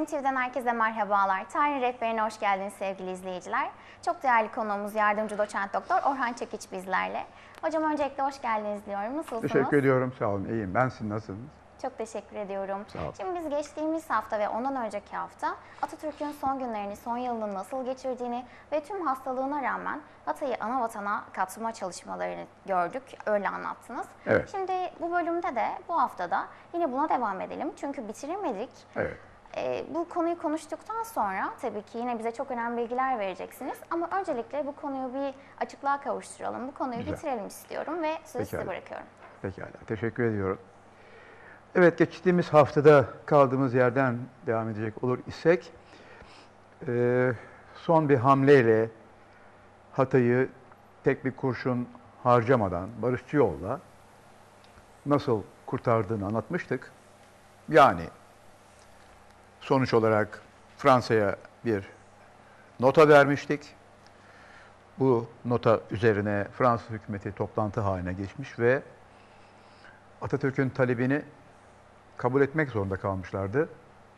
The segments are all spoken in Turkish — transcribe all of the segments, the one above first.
TV'den herkese merhabalar. Tarih Rehberi'ne hoş geldiniz sevgili izleyiciler. Çok değerli konuğumuz yardımcı doçent doktor Orhan Çekiç bizlerle. Hocam öncelikle hoş geldiniz diyorum. Nasılsınız? Teşekkür ediyorum. Sağ olun. İyiyim. Ben siz nasılsınız? Çok teşekkür ediyorum. Sağ olun. Şimdi biz geçtiğimiz hafta ve ondan önceki hafta Atatürk'ün son günlerini, son yılını nasıl geçirdiğini ve tüm hastalığına rağmen Hatay'ı ana vatana katma çalışmalarını gördük. Öyle anlattınız. Evet. Şimdi bu bölümde de bu haftada yine buna devam edelim. Çünkü bitiremedik. Evet. Bu konuyu konuştuktan sonra tabii ki yine bize çok önemli bilgiler vereceksiniz. Ama öncelikle bu konuyu bir açıklığa kavuşturalım. Bu konuyu Güzel. bitirelim istiyorum ve sözü size Pekala. bırakıyorum. Pekala. Teşekkür ediyorum. Evet, geçtiğimiz haftada kaldığımız yerden devam edecek olur isek, son bir hamleyle Hatay'ı tek bir kurşun harcamadan barışçı yolla nasıl kurtardığını anlatmıştık. Yani sonuç olarak Fransa'ya bir nota vermiştik. Bu nota üzerine Fransız hükümeti toplantı haline geçmiş ve Atatürk'ün talebini kabul etmek zorunda kalmışlardı.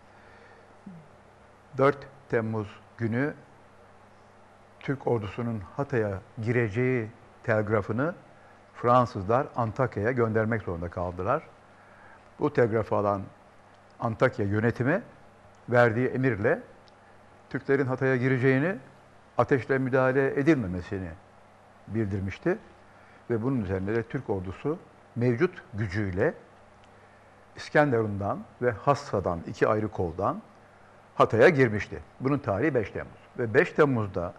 4 Temmuz günü Türk ordusunun Hatay'a gireceği telgrafını Fransızlar Antakya'ya göndermek zorunda kaldılar. Bu telgrafı alan Antakya yönetimi verdiği emirle Türklerin Hatay'a gireceğini, ateşle müdahale edilmemesini bildirmişti. Ve bunun üzerine de Türk ordusu mevcut gücüyle İskenderun'dan ve Hassa'dan, iki ayrı koldan Hatay'a girmişti. Bunun tarihi 5 Temmuz. Ve 5 Temmuz'da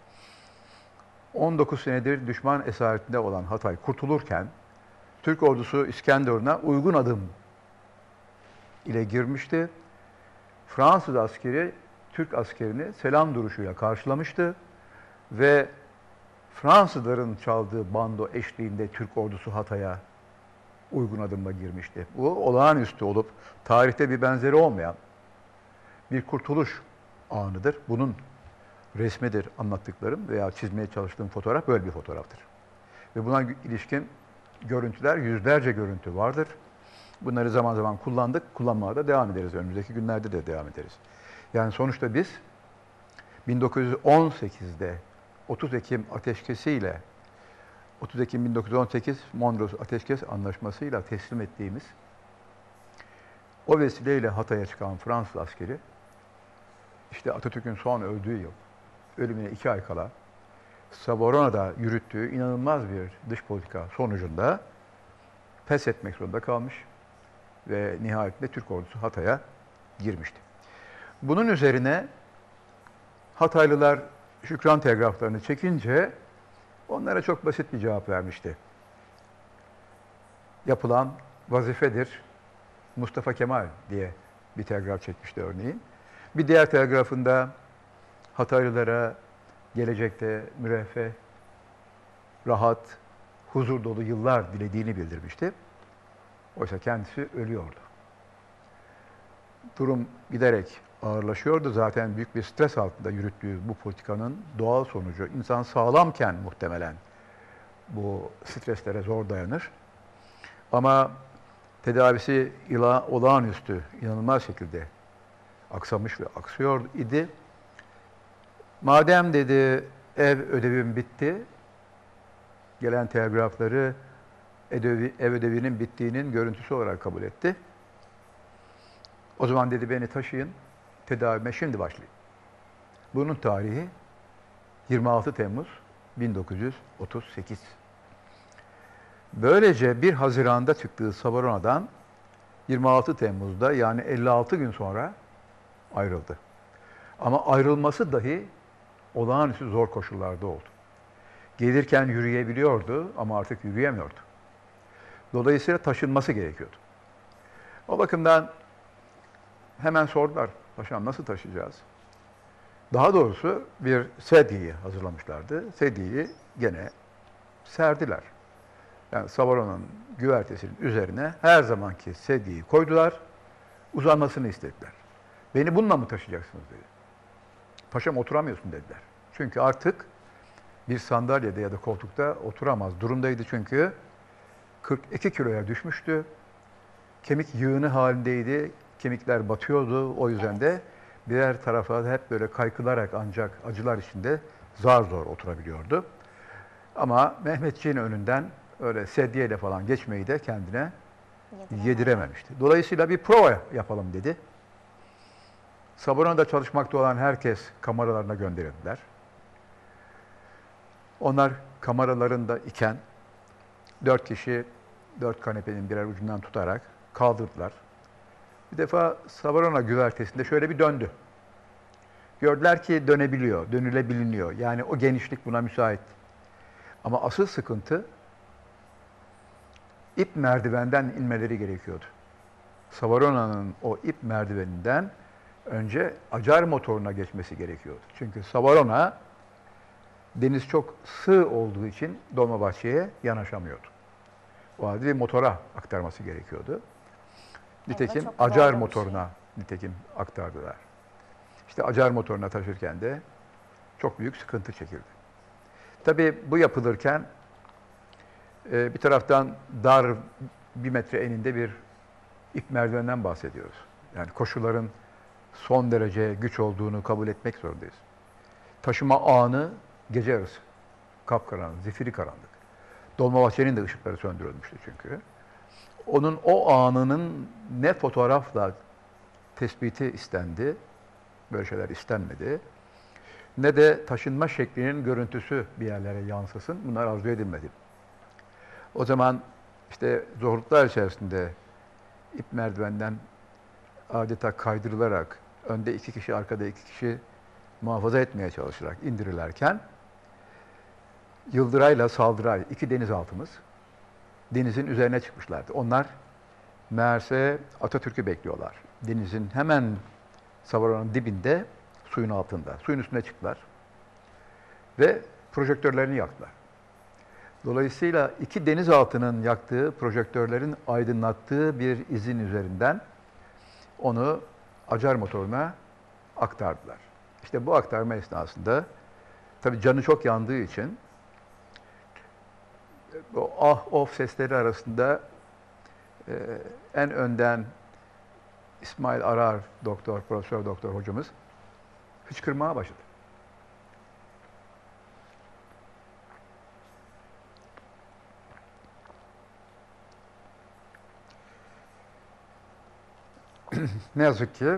19 senedir düşman esaretinde olan Hatay kurtulurken Türk ordusu İskenderun'a uygun adım ile girmişti. Fransız askeri Türk askerini selam duruşuyla karşılamıştı ve Fransızların çaldığı bando eşliğinde Türk ordusu Hatay'a uygun adımla girmişti. Bu olağanüstü olup tarihte bir benzeri olmayan bir kurtuluş anıdır. Bunun resmidir anlattıklarım veya çizmeye çalıştığım fotoğraf böyle bir fotoğraftır. Ve buna ilişkin görüntüler, yüzlerce görüntü vardır. Bunları zaman zaman kullandık, kullanmaya da devam ederiz. Önümüzdeki günlerde de devam ederiz. Yani sonuçta biz 1918'de 30 Ekim ateşkesiyle 30 Ekim 1918 Mondros Ateşkes Anlaşması'yla teslim ettiğimiz o vesileyle Hatay'a çıkan Fransız askeri işte Atatürk'ün son öldüğü yıl, ölümüne 2 ay kala Savorona'da yürüttüğü inanılmaz bir dış politika sonucunda pes etmek zorunda kalmış ve nihayetinde Türk ordusu Hatay'a girmişti. Bunun üzerine Hataylılar şükran telgraflarını çekince onlara çok basit bir cevap vermişti. Yapılan vazifedir Mustafa Kemal diye bir telgraf çekmişti örneğin. Bir diğer telgrafında Hataylılara gelecekte müreffeh, rahat, huzur dolu yıllar dilediğini bildirmişti. Oysa kendisi ölüyordu. Durum giderek ağırlaşıyordu. Zaten büyük bir stres altında yürüttüğü bu politikanın doğal sonucu. İnsan sağlamken muhtemelen bu streslere zor dayanır. Ama tedavisi olağanüstü, inanılmaz şekilde aksamış ve aksıyor idi. Madem dedi ev ödevim bitti, gelen telgrafları ev ödevinin bittiğinin görüntüsü olarak kabul etti. O zaman dedi beni taşıyın, tedavime şimdi başlayın. Bunun tarihi 26 Temmuz 1938. Böylece 1 Haziran'da çıktığı Savorona'dan 26 Temmuz'da yani 56 gün sonra ayrıldı. Ama ayrılması dahi olağanüstü zor koşullarda oldu. Gelirken yürüyebiliyordu ama artık yürüyemiyordu. Dolayısıyla taşınması gerekiyordu. O bakımdan hemen sordular, paşam nasıl taşıyacağız? Daha doğrusu bir sedyeyi hazırlamışlardı. Sedyeyi gene serdiler. Yani Savorona'nın güvertesinin üzerine her zamanki sedyeyi koydular, uzanmasını istediler. Beni bununla mı taşıyacaksınız dedi. Paşam oturamıyorsun dediler. Çünkü artık bir sandalyede ya da koltukta oturamaz durumdaydı çünkü 42 kiloya düşmüştü. Kemik yığını halindeydi. Kemikler batıyordu. O yüzden de birer tarafa hep böyle kaykılarak ancak acılar içinde zar zor oturabiliyordu. Ama Mehmetçiğin önünden öyle sedyeyle falan geçmeyi de kendine yedirememişti. Dolayısıyla bir prova yapalım dedi. Sabarona'da çalışmakta olan herkes kameralarına gönderildiler. Onlar kameralarında iken 4 kişi 4 kanepenin birer ucundan tutarak kaldırdılar. Bir defa Savarona güvertesinde şöyle bir döndü. Gördüler ki dönebiliyor, dönülebiliniyor. Yani o genişlik buna müsait. Ama asıl sıkıntı ip merdivenden inmeleri gerekiyordu. Savarona'nın o ip merdiveninden önce acar motoruna geçmesi gerekiyordu. Çünkü Savarona deniz çok sığ olduğu için Dolmabahçe'ye yanaşamıyordu. O halde bir motora aktarması gerekiyordu. Nitekim çok acar zor bir motoruna nitekim aktardılar. İşte acar motoruna taşırken de çok büyük sıkıntı çekildi. Tabii bu yapılırken bir taraftan dar 1 metre eninde bir ip merdivenden bahsediyoruz. Yani koşulların son derece güç olduğunu kabul etmek zorundayız. Taşıma anı gece yarısı. Kapkaranlık, zifiri karanlık. Dolmabahçe'nin de ışıkları söndürülmüştü çünkü. Onun o anının ne fotoğrafla tespiti istendi, böyle şeyler istenmedi, ne de taşınma şeklinin görüntüsü bir yerlere yansısın, bunlar arzu edilmedi. O zaman işte zorluklar içerisinde ip merdivenden adeta kaydırılarak, önde 2 kişi, arkada 2 kişi muhafaza etmeye çalışarak indirirlerken, Yıldıray'la Saldıray, 2 denizaltımız denizin üzerine çıkmışlardı. Onlar meğerse Atatürk'ü bekliyorlar. Denizin hemen Savarona'nın dibinde, suyun altında. Suyun üstüne çıktılar ve projektörlerini yaktılar. Dolayısıyla 2 denizaltının yaktığı, projektörlerin aydınlattığı bir izin üzerinden onu acar motoruna aktardılar. İşte bu aktarma esnasında tabii canı çok yandığı için o ah of sesleri arasında en önden İsmail Arar doktor, profesör doktor hocamız hıçkırmaya başladı. Ne yazık ki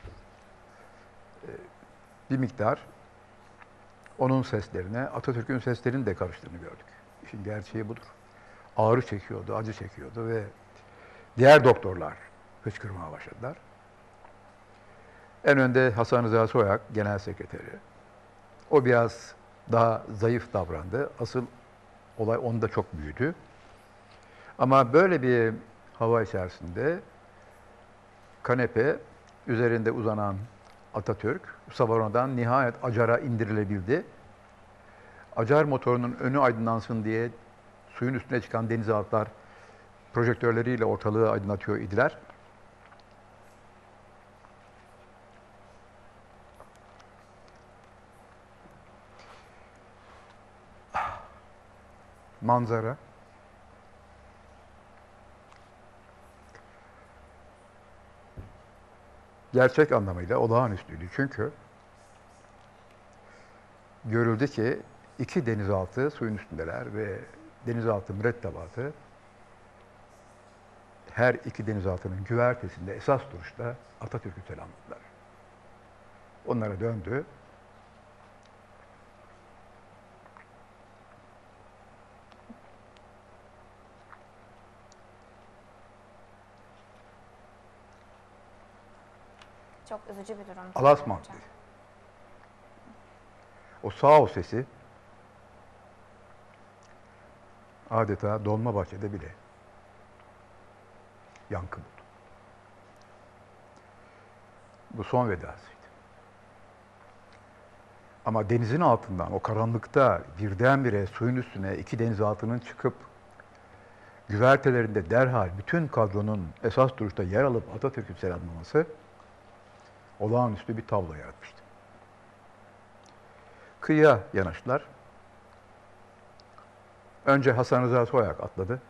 bir miktar onun seslerine Atatürk'ün seslerinin de karıştığını gördük. İşin gerçeği budur. Ağrı çekiyordu, acı çekiyordu ve diğer doktorlar hıçkırmaya başladılar. En önde Hasan Rıza Soyak, genel sekreteri. O biraz daha zayıf davrandı. Asıl olay onda çok büyüdü. Ama böyle bir hava içerisinde kanepe üzerinde uzanan Atatürk, Savarona'dan nihayet acara indirilebildi. Acar motorunun önü aydınlansın diye suyun üstüne çıkan denizaltılar projektörleriyle ortalığı aydınlatıyor idiler. Manzara gerçek anlamıyla olağanüstüydü. Çünkü görüldü ki 2 denizaltı suyun üstündeler ve denizaltı mürettebatı her 2 denizaltının güvertesinde esas duruşta Atatürk'ü selamladılar. Onlara döndü. Çok üzücü bir durum. Alasman dedi. O sağ ol sesi adeta Dolmabahçe'de bile yankı buldu. Bu son vedasıydı. Ama denizin altından, o karanlıkta birdenbire suyun üstüne 2 denizaltının çıkıp güvertelerinde derhal bütün kadronun esas duruşta yer alıp Atatürk'ü selamlaması olağanüstü bir tablo yaratmıştı. Kıyıya yanaştılar. Önce Hasan Rıza Soyak atladı.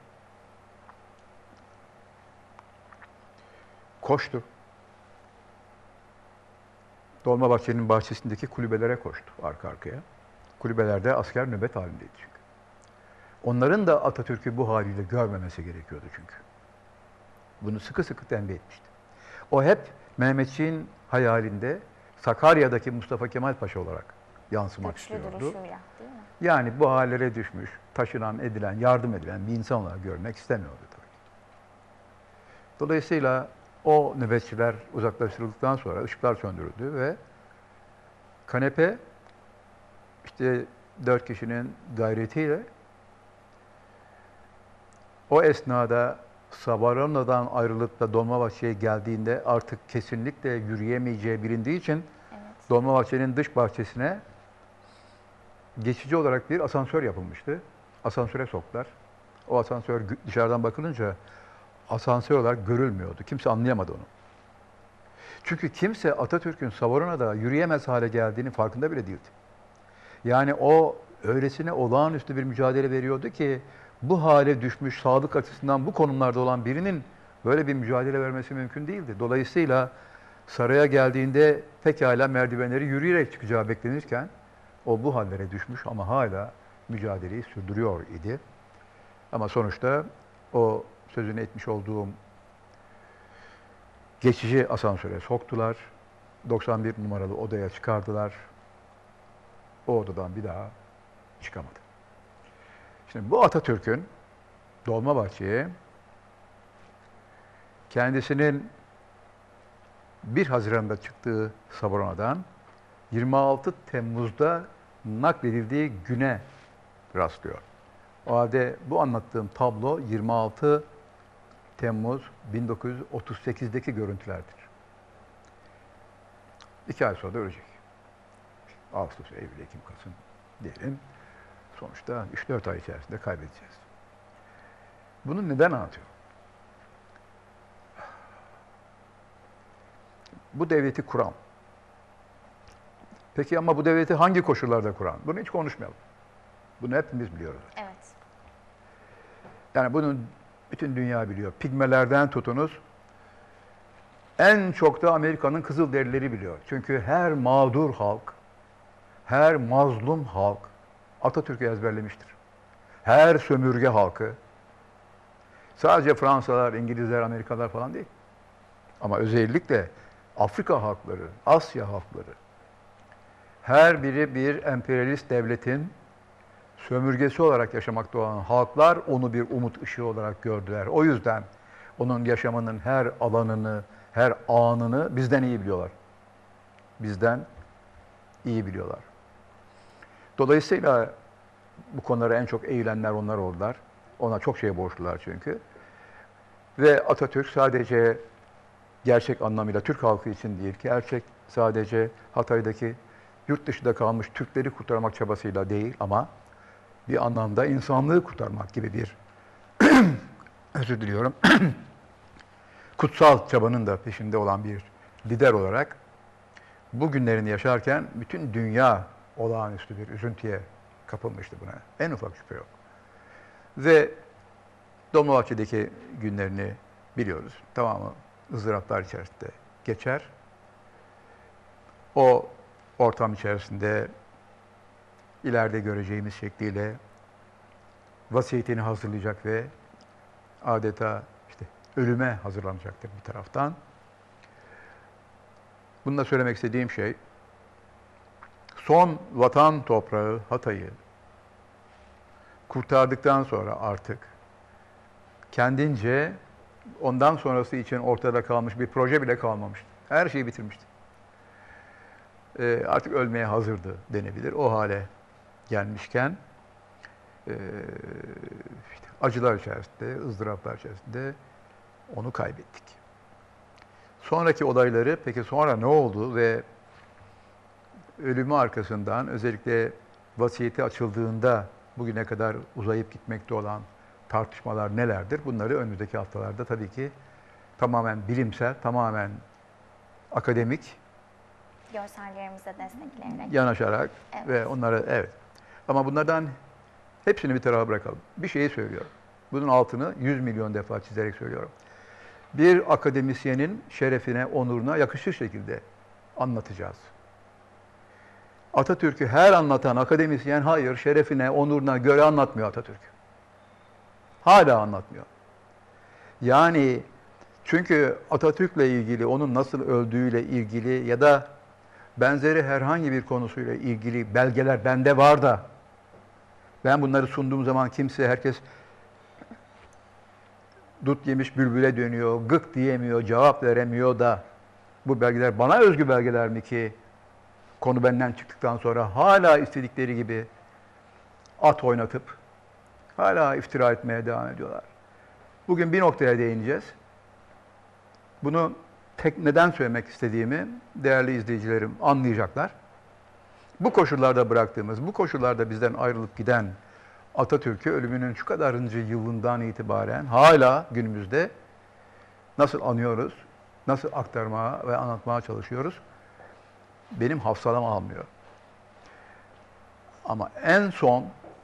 Koştu. Dolmabahçe'nin bahçesindeki kulübelere koştu arka arkaya. Kulübelerde asker nöbet halindeydi çünkü. Onların da Atatürk'ü bu haliyle görmemesi gerekiyordu çünkü. Bunu sıkı sıkı tembih etmişti. O hep Mehmetçiğin hayalinde Sakarya'daki Mustafa Kemal Paşa olarak yansımak Güçlü istiyordu. duruşuyla değil mi? Yani bu hallere düşmüş, taşınan, edilen, yardım edilen bir insan olarak görmek istemiyordu tabii. Dolayısıyla o nöbetçiler uzaklaştırıldıktan sonra ışıklar söndürüldü ve kanepe işte 4 kişinin gayretiyle o esnada Sabarona'dan ayrılıp da Dolmabahçe'ye geldiğinde artık kesinlikle yürüyemeyeceği bilindiği için Evet. Dolmabahçe'nin dış bahçesine geçici olarak bir asansör yapılmıştı. Asansöre soktular. O asansör dışarıdan bakılınca asansör olarak görülmüyordu. Kimse anlayamadı onu. Çünkü kimse Atatürk'ün Sabarona'da yürüyemez hale geldiğini farkında bile değildi. Yani o öylesine olağanüstü bir mücadele veriyordu ki bu hale düşmüş, sağlık açısından bu konumlarda olan birinin böyle bir mücadele vermesi mümkün değildi. Dolayısıyla saraya geldiğinde pekala merdivenleri yürüyerek çıkacağı beklenirken o bu hallere düşmüş ama hala mücadeleyi sürdürüyor idi. Ama sonuçta o sözünü etmiş olduğum geçici asansöre soktular. 91 numaralı odaya çıkardılar. O odadan bir daha çıkamadı. Şimdi bu Atatürk'ün Dolmabahçe'ye kendisinin 1 Haziran'da çıktığı Sabarona'dan 26 Temmuz'da nakledildiği güne rastlıyor. O halde bu anlattığım tablo 26 Temmuz 1938'deki görüntülerdir. 2 ay sonra da ölecek. Ağustos, Eylül, Ekim, Kasım diyelim. Sonuçta 3-4 ay içerisinde kaybedeceğiz. Bunu neden anlatıyorum? Bu devleti kuran. Peki ama bu devleti hangi koşullarda kuran? Bunu hiç konuşmayalım. Bunu hepimiz biliyoruz. Evet. Yani bunu bütün dünya biliyor. Pigmelerden tutunuz. En çok da Amerika'nın Kızılderilileri biliyor. Çünkü her mağdur halk, her mazlum halk Atatürk'ü ezberlemiştir. Her sömürge halkı, sadece Fransalılar, İngilizler, Amerikalılar falan değil. Ama özellikle Afrika halkları, Asya halkları, her biri bir emperyalist devletin sömürgesi olarak yaşamakta olan halklar onu bir umut ışığı olarak gördüler. O yüzden onun yaşamının her alanını, her anını bizden iyi biliyorlar. Bizden iyi biliyorlar. Dolayısıyla bu konulara en çok eğilenler onlar oldular. Ona çok şey borçlular çünkü. Ve Atatürk sadece gerçek anlamıyla Türk halkı için değil, gerçek sadece Hatay'daki yurt dışında kalmış Türkleri kurtarmak çabasıyla değil ama bir anlamda insanlığı kurtarmak gibi bir özür diliyorum kutsal çabanın da peşinde olan bir lider olarak bu günlerini yaşarken bütün dünya olağanüstü bir üzüntüye kapılmıştı buna. En ufak şüphe yok. Ve Dolmabahçe'deki günlerini biliyoruz. Tamamı ızdıraplar içerisinde geçer. O ortam içerisinde ileride göreceğimiz şekliyle vasiyetini hazırlayacak ve adeta işte ölüme hazırlanacaktır bir taraftan. Bununla söylemek istediğim şey, son vatan toprağı Hatay'ı kurtardıktan sonra artık kendince ondan sonrası için ortada kalmış bir proje bile kalmamıştı. Her şeyi bitirmişti. Artık ölmeye hazırdı denebilir. O hale gelmişken işte acılar içerisinde, ızdıraplar içerisinde onu kaybettik. Sonraki olayları, peki sonra ne oldu ve ölümü arkasından özellikle vasiyeti açıldığında bugüne kadar uzayıp gitmekte olan tartışmalar nelerdir? Bunları önümüzdeki haftalarda tabii ki tamamen bilimsel, tamamen akademik Görsellerimize destekleyerek. yanaşarak Evet. ve onlara evet. Ama bunlardan hepsini bir tarafa bırakalım. Bir şeyi söylüyorum. Bunun altını 100 milyon defa çizerek söylüyorum. Bir akademisyenin şerefine, onuruna yakışır şekilde anlatacağız. Atatürk'ü her anlatan akademisyen hayır, şerefine, onuruna göre anlatmıyor Atatürk. Hala anlatmıyor. Yani çünkü Atatürk'le ilgili, onun nasıl öldüğüyle ilgili ya da benzeri herhangi bir konusuyla ilgili belgeler bende var da ben bunları sunduğum zaman herkes dut yemiş bülbüle dönüyor, gık diyemiyor, cevap veremiyor da bu belgeler bana özgü belgeler mi ki konu benden çıktıktan sonra hala istedikleri gibi at oynatıp hala iftira etmeye devam ediyorlar. Bugün bir noktaya değineceğiz. Bunu neden söylemek istediğimi değerli izleyicilerim anlayacaklar. Bu koşullarda bıraktığımız, bu koşullarda bizden ayrılıp giden Atatürk'ü ölümünün şu kadarıncı yılından itibaren hala günümüzde nasıl anıyoruz, nasıl aktarmaya ve anlatmaya çalışıyoruz? Benim hafsalam almıyor. Ama en son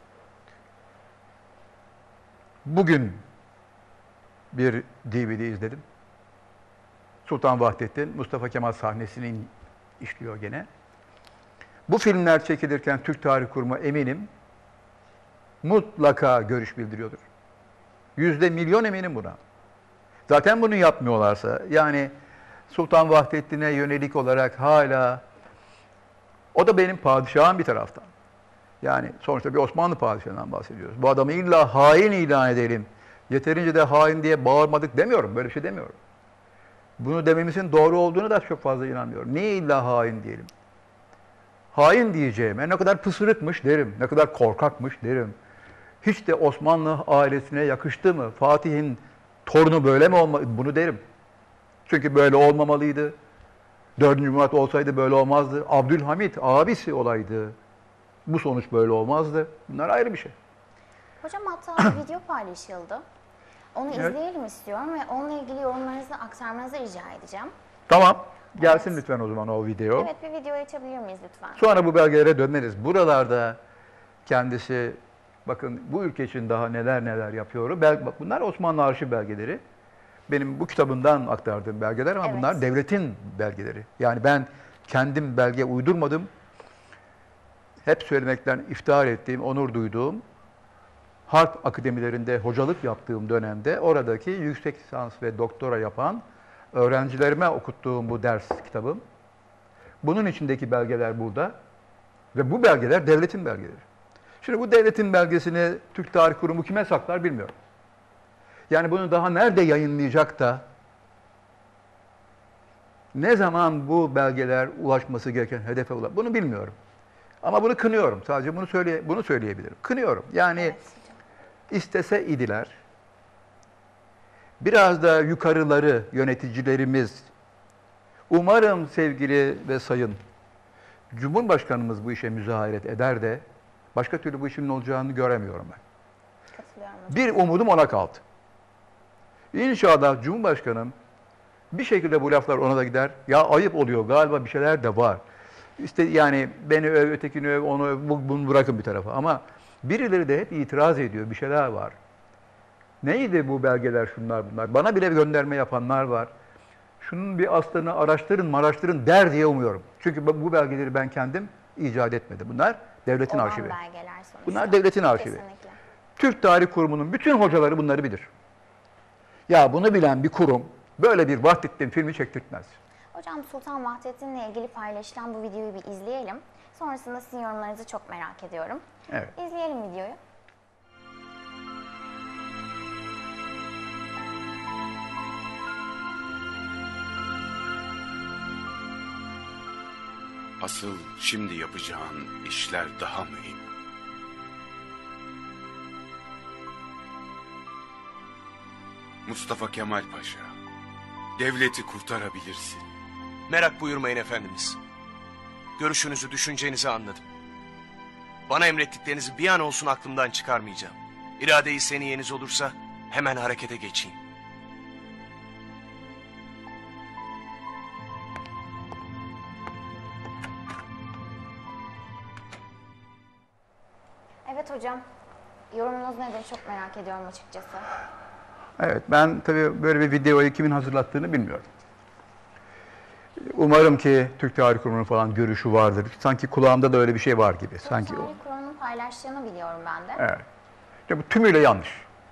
bugün bir DVD izledim. Sultan Vahdettin, Mustafa Kemal sahnesini işliyor gene. Bu filmler çekilirken Türk Tarih Kurumu eminim mutlaka görüş bildiriyordur. %1.000.000 eminim buna. Zaten bunu yapmıyorlarsa, yani Sultan Vahdettin'e yönelik olarak hala, o da benim padişahım bir taraftan. Yani sonuçta bir Osmanlı padişahından bahsediyoruz. Bu adamı illa hain ilan edelim, yeterince de hain diye bağırmadık demiyorum, böyle bir şey demiyorum. Bunu dememizin doğru olduğunu da çok fazla inanmıyorum. Niye illa hain diyelim? Hain diyeceğime ne kadar pısırıkmış derim, ne kadar korkakmış derim. Hiç de Osmanlı ailesine yakıştı mı? Fatih'in torunu böyle mi olmalı? Bunu derim. Çünkü böyle olmamalıydı. 4. Murat olsaydı böyle olmazdı. Abdülhamit abisi olaydı. Bu sonuç böyle olmazdı. Bunlar ayrı bir şey. Hocam hatta bir video paylaşıldı. Onu izleyelim istiyorum ve onunla ilgili yorumlarınızı aktarmanızı rica edeceğim. Tamam. Gelsin lütfen o zaman o video. Evet, bir video açabilir miyiz lütfen? Sonra bu belgelere döneriz. Buralarda kendisi, bakın bu ülke için daha neler neler yapıyor. Bak bunlar Osmanlı arşiv belgeleri. Benim bu kitabından aktardığım belgeler ama bunlar devletin belgeleri. Yani ben kendim belge uydurmadım. Hep söylemekten iftihar ettiğim, onur duyduğum, harp akademilerinde hocalık yaptığım dönemde oradaki yüksek lisans ve doktora yapan öğrencilerime okuttuğum bu ders kitabım. Bunun içindeki belgeler burada ve bu belgeler devletin belgeleri. Şimdi bu devletin belgesini Türk Tarih Kurumu kime saklar bilmiyorum. Yani bunu daha nerede yayınlayacak da ne zaman bu belgeler ulaşması gereken hedefe ulaşacak bunu bilmiyorum. Ama bunu kınıyorum. Sadece bunu söyleyebilirim. Kınıyorum. Yani istese idiler, biraz da yukarıları yöneticilerimiz, umarım sevgili ve sayın Cumhurbaşkanımız bu işe müzaharet eder de başka türlü bu işin olacağını göremiyorum ben. Katılıyorum. Bir umudum ona kaldı. İnşallah Cumhurbaşkanım bir şekilde bu laflar ona da gider. Ya ayıp oluyor galiba bir şeyler de var. İşte yani beni öv, ötekini öv, onu öv, bunu bırakın bir tarafa. Ama birileri de hep itiraz ediyor. Bir şeyler var. Neydi bu belgeler şunlar bunlar? Bana bile bir gönderme yapanlar var. Şunun bir aslını araştırın der diye umuyorum. Çünkü bu belgeleri ben kendim icat etmedim. Bunlar devletin Olan arşivi. belgeler sonuçta. Bunlar devletin arşivi. Kesinlikle. Türk Tarih Kurumu'nun bütün hocaları bunları bilir. Ya bunu bilen bir kurum böyle bir Vahdettin filmi çektirtmez. Hocam Sultan Vahdettin'le ilgili paylaşılan bu videoyu bir izleyelim. Sonrasında sizin yorumlarınızı çok merak ediyorum. Evet. İzleyelim videoyu. Asıl şimdi yapacağın işler daha mühim. Mustafa Kemal Paşa, devleti kurtarabilirsin. Merak buyurmayın efendimiz. Görüşünüzü, düşüncenizi anladım. Bana emrettiklerinizi bir an olsun aklımdan çıkarmayacağım. İrade-i seniyeniz olursa hemen harekete geçeyim. Evet hocam, yorumunuz nedir çok merak ediyorum açıkçası. Evet, ben tabii böyle bir videoyu kimin hazırlattığını bilmiyorum. Umarım ki Türk Tarih Kurumu'nun falan görüşü vardır. Sanki kulağımda da öyle bir şey var gibi. Sanki Tarih Kurumu'nun paylaştığını biliyorum ben de. evet. İşte bu tümüyle yanlış.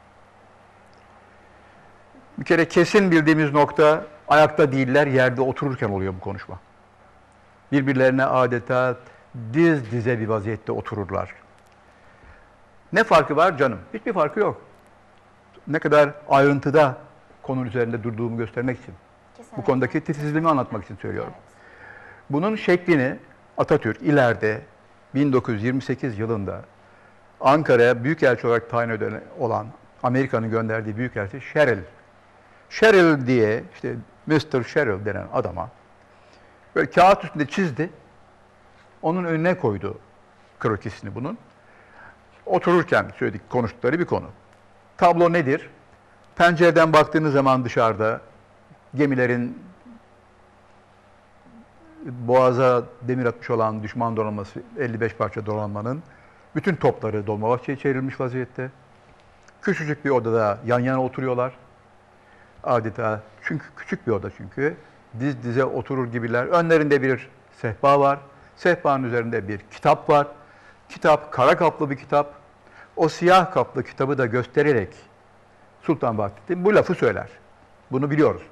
Bir kere kesin bildiğimiz nokta ayakta değiller, yerde otururken oluyor bu konuşma. Birbirlerine adeta diz dize bir vaziyette otururlar. Ne farkı var canım? Hiçbir farkı yok. Ne kadar ayrıntıda konunun üzerinde durduğumu göstermek için. Kesinlikle. Bu konudaki titizliğimi anlatmak için söylüyorum. Evet. Bunun şeklini Atatürk ileride 1928 yılında Ankara'ya büyükelçi olarak tayin edilen olan Amerika'nın gönderdiği büyükelçi Sherrill diye işte Mr. Sherrill denen adama böyle kağıt üstünde çizdi. Onun önüne koydu krokisini bunun. Otururken söyledik konuştukları bir konu. Tablo nedir? Pencereden baktığınız zaman dışarıda gemilerin boğaza demir atmış olan düşman donanması, 55 parça donanmanın bütün topları Dolmabahçe'ye çevrilmiş vaziyette. Küçücük bir odada yan yana oturuyorlar. Adeta, çünkü küçük bir oda çünkü. Diz dize oturur gibiler. Önlerinde bir sehpa var. Sehpanın üzerinde bir kitap var. Kitap kara kaplı bir kitap. O siyah kaplı kitabı da göstererek Sultan Vahdettin bu lafı söyler. Bunu biliyoruz.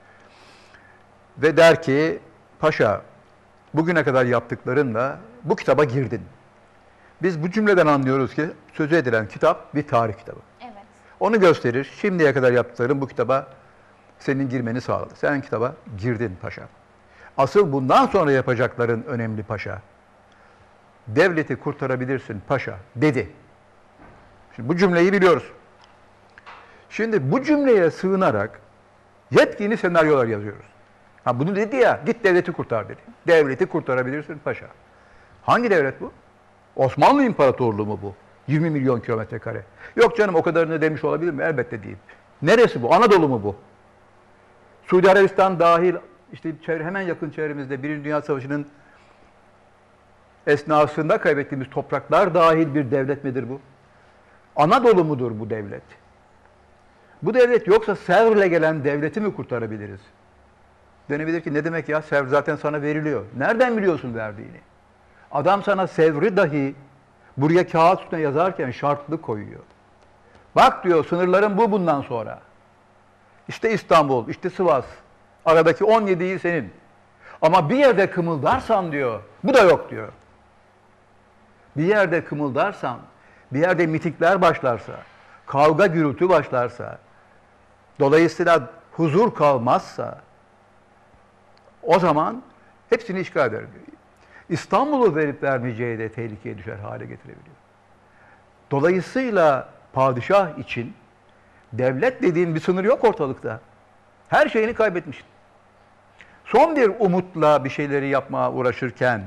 Ve der ki, paşa bugüne kadar yaptıklarınla bu kitaba girdin. Biz bu cümleden anlıyoruz ki sözü edilen kitap bir tarih kitabı. Evet. Onu gösterir. Şimdiye kadar yaptıkların bu kitaba senin girmeni sağladı. Sen kitaba girdin paşa. Asıl bundan sonra yapacakların önemli paşa. Devleti kurtarabilirsin paşa dedi. Şimdi bu cümleyi biliyoruz. Şimdi bu cümleye sığınarak yepyeni senaryolar yazıyoruz. Ha bunu dedi ya, git devleti kurtar dedi. Devleti kurtarabilirsin paşa. Hangi devlet bu? Osmanlı İmparatorluğu mu bu? 20 milyon kilometre kare. Yok canım o kadarını demiş olabilir mi? Elbette değil. Neresi bu? Anadolu mu bu? Suudi Arabistan dahil, işte hemen yakın çevremizde Birinci Dünya Savaşı'nın esnasında kaybettiğimiz topraklar dahil bir devlet midir bu? Anadolu mudur bu devlet? Bu devlet yoksa Sevr'le gelen devleti mi kurtarabiliriz? Denebilir ki ne demek ya? Sevr zaten sana veriliyor. Nereden biliyorsun verdiğini? Adam sana Sevr'i dahi buraya kağıt üstüne yazarken şartlı koyuyor. Bak diyor sınırların bu bundan sonra. İşte İstanbul, işte Sivas. Aradaki 17'yi senin. Ama bir yerde kımıldarsan diyor, bu da yok diyor. Bir yerde kımıldarsan, bir yerde mitikler başlarsa, kavga gürültü başlarsa, dolayısıyla huzur kalmazsa, o zaman hepsini işgal eder diyor. İstanbul'u verip vermeyeceği de tehlikeye düşer hale getirebiliyor. Dolayısıyla padişah için devlet dediğin bir sınır yok ortalıkta. Her şeyini kaybetmişsin. Son bir umutla bir şeyleri yapmaya uğraşırken,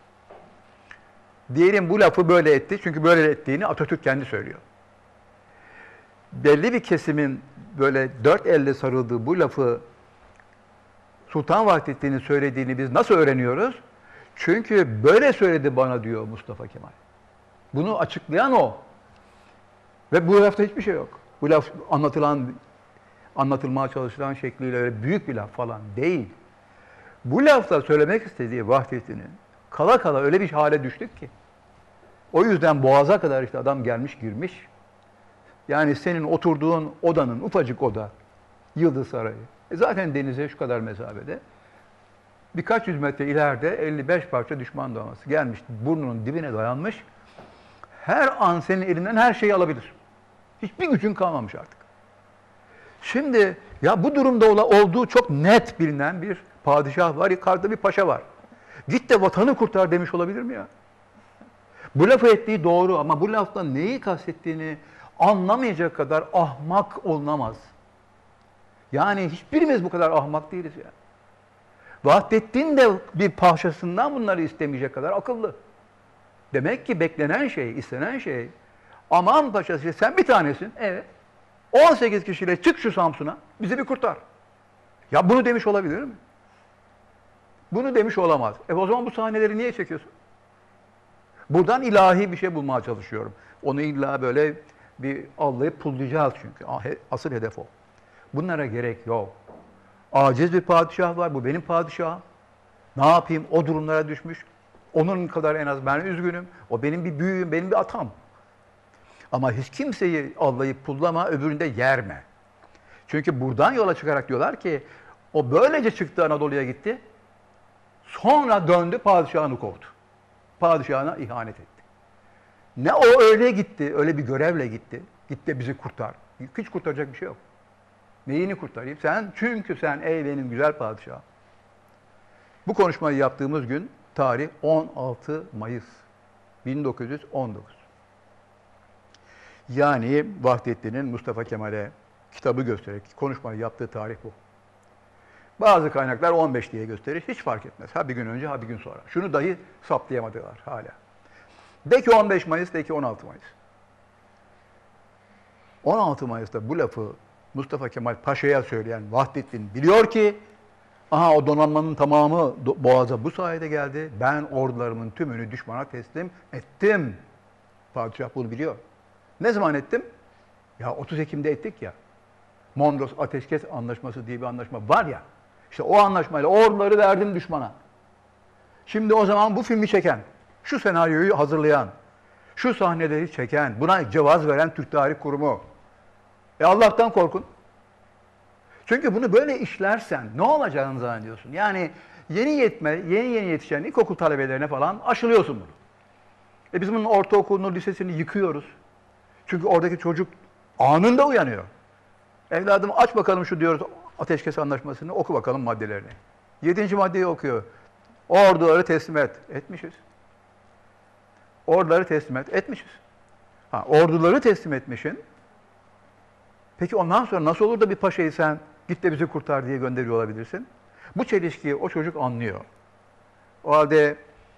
diyelim bu lafı böyle etti, çünkü böyle ettiğini Atatürk kendi söylüyor. Belli bir kesimin böyle dört elle sarıldığı bu lafı Sultan Vahdettin'in söylediğini biz nasıl öğreniyoruz? Çünkü böyle söyledi bana diyor Mustafa Kemal. Bunu açıklayan o. Ve bu lafta hiçbir şey yok. Bu laf anlatılmaya çalışılan şekliyle öyle büyük bir laf falan değil. Bu lafta söylemek istediği Vahdettin'in kala kala öyle bir hale düştük ki. O yüzden boğaza kadar işte adam gelmiş girmiş. Yani senin oturduğun odanın ufacık oda, Yıldız Sarayı. Zaten denize şu kadar mesafede. Birkaç yüz metre ileride 55 parça düşman donanması gelmiş. Burnunun dibine dayanmış. Her an senin elinden her şeyi alabilir. Hiçbir gücün kalmamış artık. Şimdi ya bu durumda olduğu çok net bilinen bir padişah var, yukarıda bir paşa var. Git de vatanı kurtar demiş olabilir mi ya? Bu lafı ettiği doğru ama bu laftan neyi kastettiğini anlamayacak kadar ahmak olunamaz. Yani hiçbirimiz bu kadar ahmak değiliz ya. Vahdettin de bir paşasından bunları istemeyecek kadar akıllı. Demek ki beklenen şey, istenen şey, aman paşası sen bir tanesin, evet. 18 kişiyle çık şu Samsun'a, bizi bir kurtar. Ya bunu demiş olabilir mi? Bunu demiş olamaz. O zaman bu sahneleri niye çekiyorsun? Buradan ilahi bir şey bulmaya çalışıyorum. Onu illa böyle bir allayıp pullayacağız çünkü. Asıl hedef o. Bunlara gerek yok. Aciz bir padişah var, bu benim padişahım. Ne yapayım? O durumlara düşmüş. Onun kadar en az ben üzgünüm. O benim bir büyüğüm, benim bir atam. Ama hiç kimseyi allayıp pullama, öbüründe yerme. Çünkü buradan yola çıkarak diyorlar ki, o böylece çıktı Anadolu'ya gitti. Sonra döndü padişahını kovdu. Padişahına ihanet etti. Ne o öyle gitti, öyle bir görevle gitti. Gitti bizi kurtar. Hiç kurtaracak bir şey yok. Neyini kurtarayım? Çünkü sen ey benim güzel padişahım. Bu konuşmayı yaptığımız gün tarih 16 Mayıs 1919. Yani Vahdettin'in Mustafa Kemal'e kitabı göstererek konuşmayı yaptığı tarih bu. Bazı kaynaklar 15 diye gösterir. Hiç fark etmez. Ha bir gün önce ha bir gün sonra. Şunu dahi saptayamadılar hala. De ki 15 Mayıs, de ki 16 Mayıs. 16 Mayıs'ta bu lafı Mustafa Kemal Paşa'ya söyleyen Vahdettin biliyor ki aha o donanmanın tamamı Boğaz'a bu sayede geldi. Ben ordularımın tümünü düşmana teslim ettim. Padişah bunu biliyor. Ne zaman ettim? Ya 30 Ekim'de ettik ya. Mondros Ateşkes Anlaşması diye bir anlaşma var ya. İşte o anlaşmayla orduları verdim düşmana. Şimdi o zaman bu filmi çeken, şu senaryoyu hazırlayan, şu sahneleri çeken, buna cevaz veren Türk Tarih Kurumu. Allah'tan korkun. Çünkü bunu böyle işlersen ne olacağını zannediyorsun? Yani yeni yetişen ilkokul talebelerine falan aşılıyorsun bunu. Biz bunun ortaokulunu, lisesini yıkıyoruz. Çünkü oradaki çocuk anında uyanıyor. Evladım aç bakalım şu diyoruz Ateşkes Anlaşması'nı, oku bakalım maddelerini. 7. maddeyi okuyor. Orduları teslim et. Etmişiz. Orduları teslim et. Etmişiz. Orduları teslim etmişsin. Peki ondan sonra nasıl olur da bir paşayı sen git de bizi kurtar diye gönderiyor olabilirsin? Bu çelişkiyi o çocuk anlıyor. O halde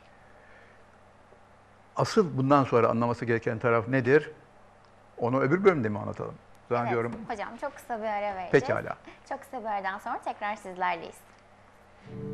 asıl bundan sonra anlaması gereken taraf nedir? Onu öbür bölümde mi anlatalım? Zannediyorum. Evet, hocam çok kısa bir ara vereceğiz. Pekala. Çok kısa bir aradan sonra tekrar sizlerleyiz.